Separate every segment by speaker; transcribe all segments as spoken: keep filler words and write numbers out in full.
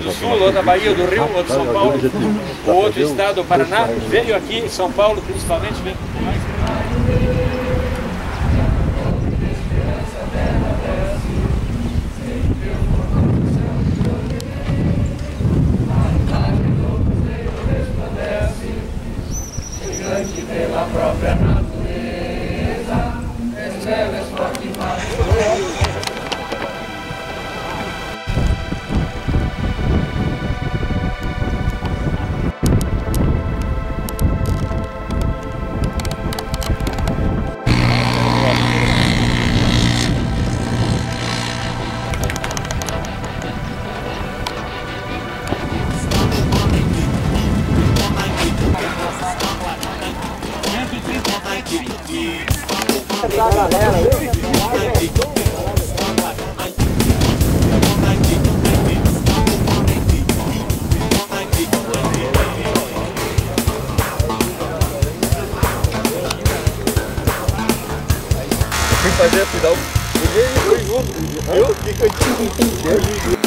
Speaker 1: do Sul, ou da Bahia, ou do Rio, ou de São Paulo, ou outro estado, o Paraná, veio aqui em São Paulo, principalmente, veio mais.
Speaker 2: Pela própria natureza, estrelas fortes e
Speaker 3: Quem fazia a final, ninguém foi junto. Eu fiquei com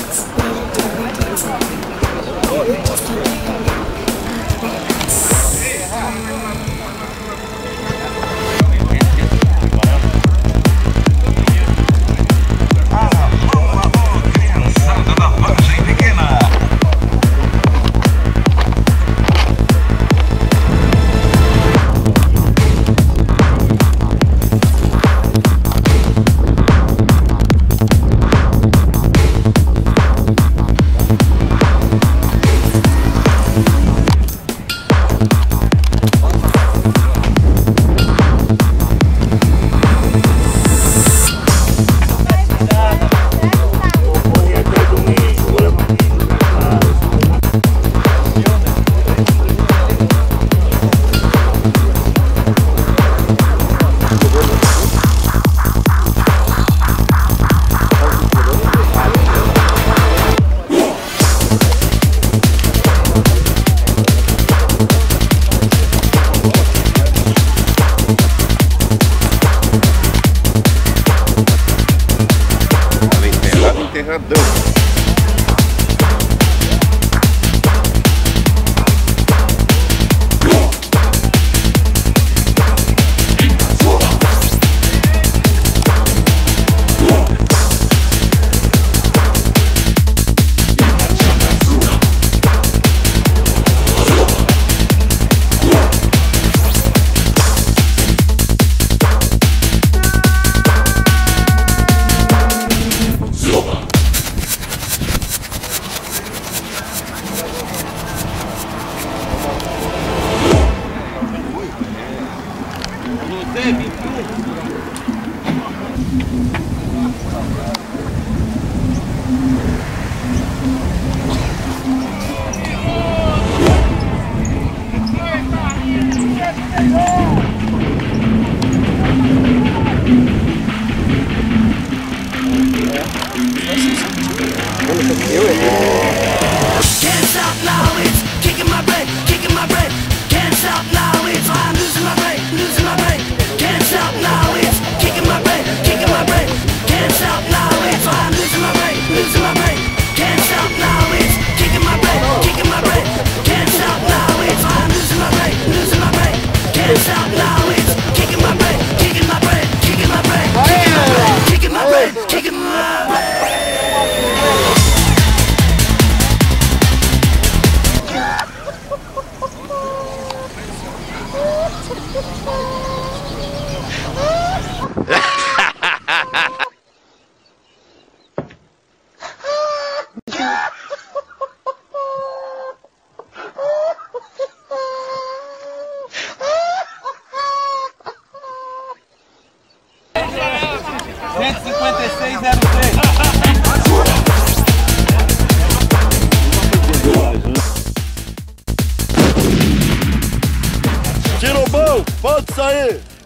Speaker 3: enterradão.
Speaker 4: Can't stop now, it's kicking my brain, kicking my brain. Can't stop now, it's I'm losing my brain, losing my brain. Can't stop now, it's kicking my brain, kicking my brain. Can't stop now, it's I'm losing my brain, losing my brain. Can't stop now, it's kicking my brain, kicking my brain. Can't stop now, it's I'm losing my brain, losing my brain. Can't stop now, it's kicking my brain, kicking my brain, kicking my brain, kicking my brain, kicking my brain, kicking my brain.
Speaker 5: cento e cinquenta e seis zero três.
Speaker 3: Tirou bom, pode sair!